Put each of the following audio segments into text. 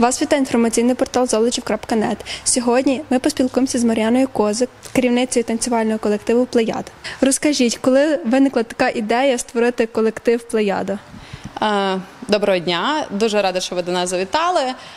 Вас вітає інформаційний портал Золочів.нет. Сьогодні ми поспілкуємося з Мар'яною Козик, керівницею танцювального колективу «Плеяда». Розкажіть, коли виникла така ідея створити колектив «Плеяда»? Доброго дня, дуже рада, що ви до нас завітали.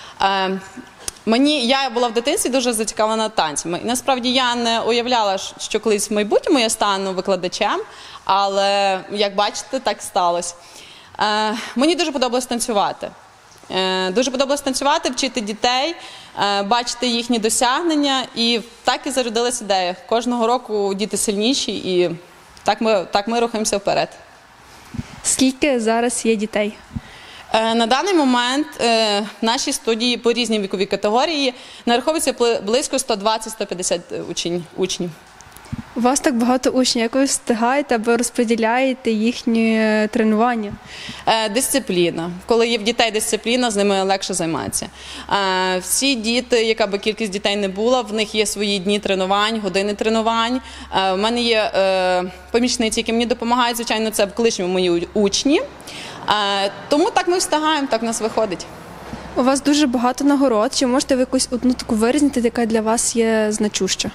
Я була в дитинстві дуже зацікавлена танцями. І насправді я не уявляла, що колись в майбутньому я стану викладачем, але, як бачите, так сталося. Мені дуже подобалось танцювати. Дуже подобалось танцювати, вчити дітей, бачити їхні досягнення. І так і зародилась ідея. Кожного року діти сильніші, і так ми рухаємося вперед. Скільки зараз є дітей? На даний момент в нашій студії по різній віковій категорії нараховується близько 120-150 учнів. У вас так багато учнів. Як ви встигаєте або розподіляєте їхні тренування? Дисципліна. Коли є в дітей дисципліна, з ними легше займатися. Всі діти, яка би кількість дітей не була, в них є свої дні тренувань, години тренувань. У мене є помічниці, які мені допомагають, звичайно, це в колишньому мої учні. Тому так ми встигаємо, так в нас виходить. У вас дуже багато нагород. Чи можете ви якусь одну таку вирізнити, яка для вас є значуща?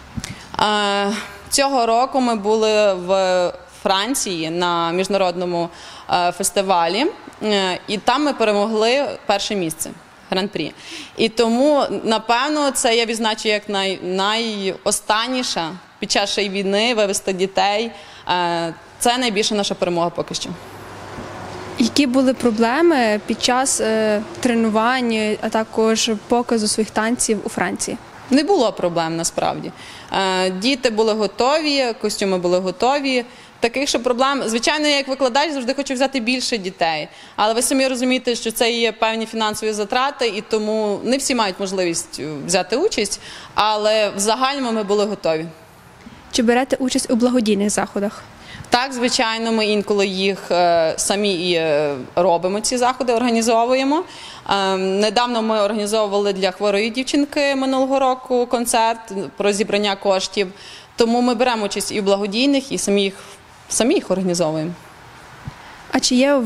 Цього року ми були в Франції на міжнародному фестивалі, і там ми перемогли перше місце, гран-прі. І тому, напевно, це я відзначу як найостанніша під час війни вивести дітей. Це найбільша наша перемога поки що. Які були проблеми під час тренувань, а також показу своїх танців у Франції? Не було проблем, насправді. Діти були готові, костюми були готові. Таких що проблем, звичайно, я як викладач завжди хочу взяти більше дітей. Але ви самі розумієте, що це є певні фінансові затрати, і тому не всі мають можливість взяти участь, але в загальному ми були готові. Чи берете участь у благодійних заходах? Так, звичайно, ми інколи їх самі і робимо, ці заходи, організовуємо. Недавно ми організовували для хворої дівчинки минулого року концерт про зібрання коштів. Тому ми беремо участь і в благодійних, і самі їх організовуємо. А чи є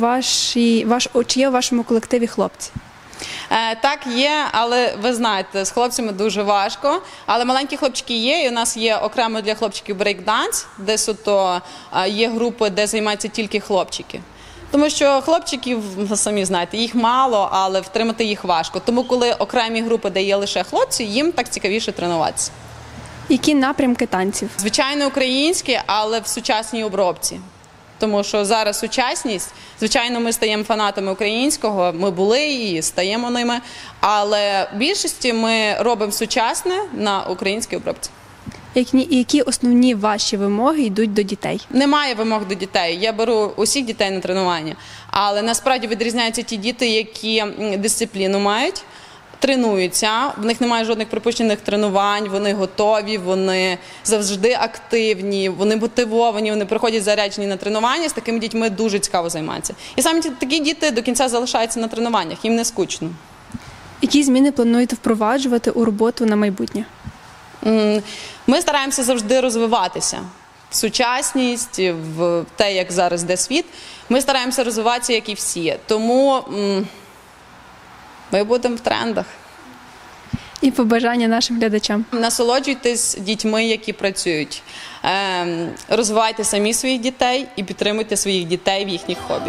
у вашому колективі хлопці? Так, є, але ви знаєте, з хлопцями дуже важко. Але маленькі хлопчики є, і у нас є окремо для хлопчиків брейк-данс, де суто є групи, де займаються тільки хлопчики. Тому що хлопчиків, ви самі знаєте, їх мало, але втримати їх важко. Тому коли окремі групи, де є лише хлопці, їм так цікавіше тренуватися. Які напрямки танців? Звичайно, українські, але в сучасній обробці. Тому що зараз сучасність, звичайно, ми стаємо фанатами українського, ми були і стаємо ними, але в більшості ми робимо сучасне на українській обробці. Які основні ваші вимоги йдуть до дітей? Немає вимог до дітей. Я беру усіх дітей на тренування, але насправді відрізняються ті діти, які дисципліну мають, тренуються, в них немає жодних припущених тренувань, вони готові, вони завжди активні, вони мотивовані, вони приходять заряджені на тренування, з такими дітьми дуже цікаво займатися. І саме такі діти до кінця залишаються на тренуваннях, їм не скучно. Які зміни плануєте впроваджувати у роботу на майбутнє? Ми стараємося завжди розвиватися. В сучасність, в те, як зараз йде світ, ми стараємося розвиватися, як і всі. Тому ми будемо в трендах. І побажання нашим глядачам. Насолоджуйтесь дітьми, які працюють. Розвивайте самі своїх дітей і підтримуйте своїх дітей в їхніх хобі.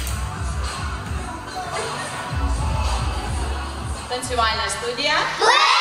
Танцювальна студія.